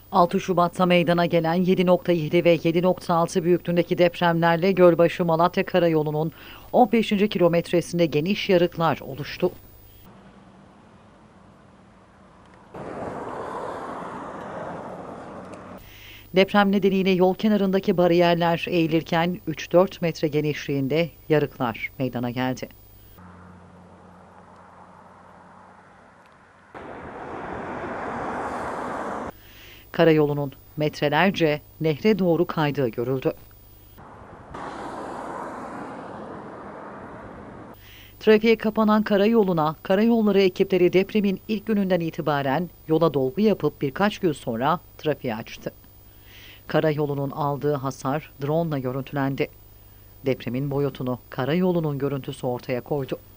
6 Şubat'ta meydana gelen 7,7 ve 7,6 büyüklüğündeki depremlerle Gölbaşı-Malatya Karayolu'nun 15. kilometresinde geniş yarıklar oluştu. Deprem nedeniyle yol kenarındaki bariyerler eğilirken 3-4 metre genişliğinde yarıklar meydana geldi. Karayolunun metrelerce nehre doğru kaydığı görüldü. Trafiğe kapanan karayoluna karayolları ekipleri depremin ilk gününden itibaren yola dolgu yapıp birkaç gün sonra trafiği açtı. Karayolunun aldığı hasar drone ile görüntülendi. Depremin boyutunu karayolunun görüntüsü ortaya koydu.